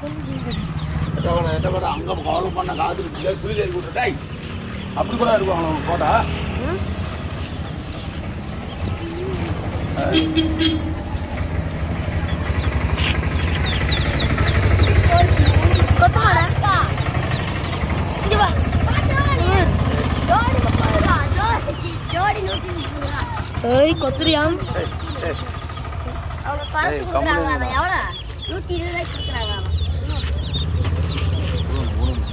அங்க கால் பண்ண காது குளிர் ஏறி விட்டுட்டாய் அப்படி கூட இருக்குவாங்க போட்டா கொத்துறியாம் அவங்க காசு கொடுக்குறாங்க எவ்வளோ 120 ரூபாய்க்கு கொடுக்குறாங்க